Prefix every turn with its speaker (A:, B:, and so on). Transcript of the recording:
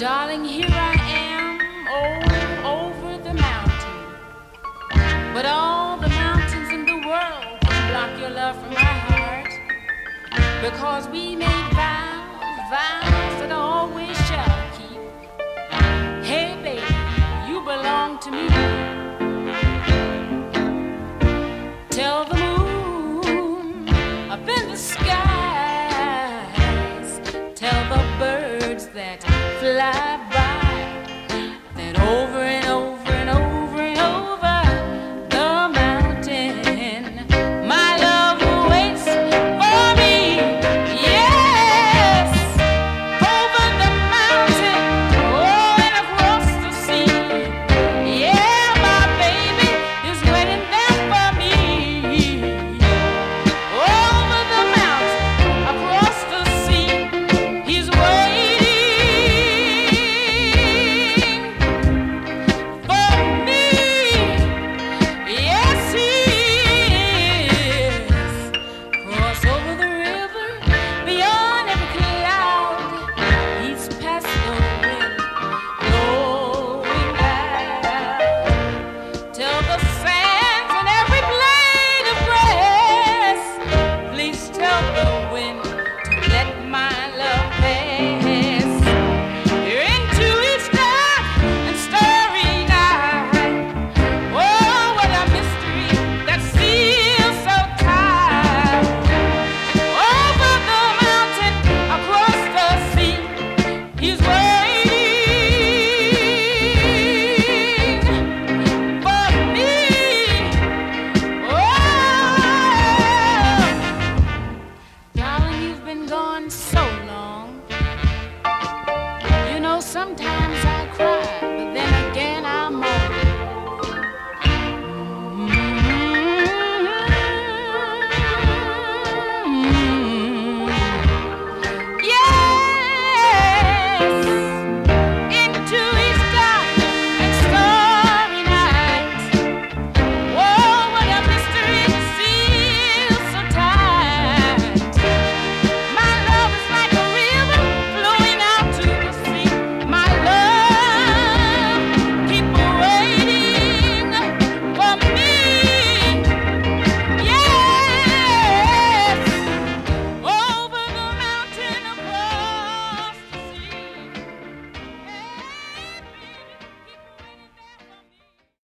A: Darling, here I am, over the mountain. But all the mountains in the world can block your love from my heart. Because we made vows that I always shall keep. Hey baby, you belong to me.